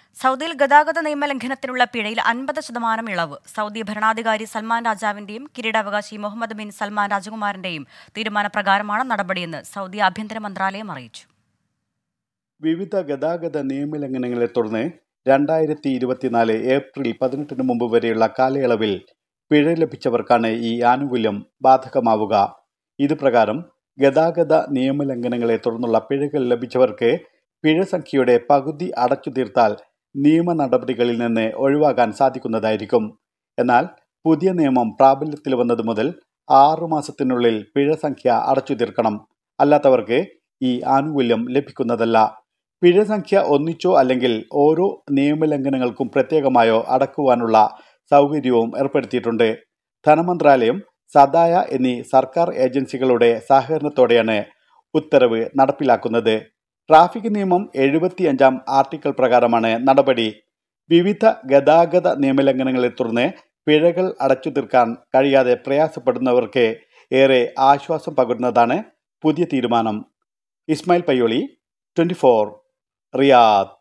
സൗദിയിൽ ഗതാഗത നിയമലംഘനത്തിനുള്ള പിഴയിൽ 50% ഇളവ്. സൗദി ഭരണാധികാരി സൽമാൻ രാജാവിന്റെയും കിരീടാവകാശി മുഹമ്മദ് ബിൻ സൽമാൻ രാജകുമാരന്റെയും തീരുമാനപ്രകാരമാണ് നടപടിയെന്ന് സൗദി ആഭ്യന്തര മന്ത്രാലയം അറിയിച്ചു. വിവിധ ഗതാഗത നിയമലംഘനങ്ങളെ തുടർന്ന് 2024 ഏപ്രിൽ 18 മുമ്പ് വരെയുള്ള കാലയളവിൽ പിഴ ലഭിച്ചവർക്കാണ് ഈ ആനുകൂല്യം ബാധകമാവുക. ഇത് പ്രകാരം ഗതാഗത നിയമലംഘനങ്ങളെ തുടർന്നുള്ള പിഴകൾ ലഭിച്ചവർക്ക് പിഴ സംഖ്യയുടെ പകുതി അടച്ചു തീർത്താൽ നിയമ നടപടികളിൽ നിന്ന് ഒഴിവാകാൻ സാധിക്കുന്നതായിരിക്കും. എന്നാൽ പുതിയ നിയമം പ്രാബല്യത്തിൽ വന്നത് മുതൽ 6 മാസത്തിനുള്ളിൽ പിഴ സംഖ്യ അടച്ചു തീർക്കണം. അല്ലാത്തവർക്ക് ഈ ആനുകൂല്യം ലഭിക്കുന്നതല്ല. പിഴ സംഖ്യ ഒന്നിച്ചോ അല്ലെങ്കിൽ ഓരോ നിയമലംഘനങ്ങൾക്കും പ്രത്യേകമായോ അടക്കുവാനുള്ള സൗകര്യവും ഏർപ്പെടുത്തിയിട്ടുണ്ട്. ധനമന്ത്രാലയം, സദായ എന്നീ സർക്കാർ ഏജൻസികളുടെ സഹകരണത്തോടെയാണ് ഉത്തരവ് നടപ്പിലാക്കുന്നത്. ട്രാഫിക് നിയമം 75 ആർട്ടിക്കിൾ പ്രകാരമാണ് നടപടി. വിവിധ ഗതാഗത നിയമലംഘനങ്ങളെ തുടർന്ന് പിഴകൾ അടച്ചു തീർക്കാൻ കഴിയാതെ പ്രയാസപ്പെടുന്നവർക്ക് ഏറെ ആശ്വാസം പകരുന്നതാണ് പുതിയ തീരുമാനം. ഇസ്മായിൽ പയ്യോളി, 24, റിയാദ്.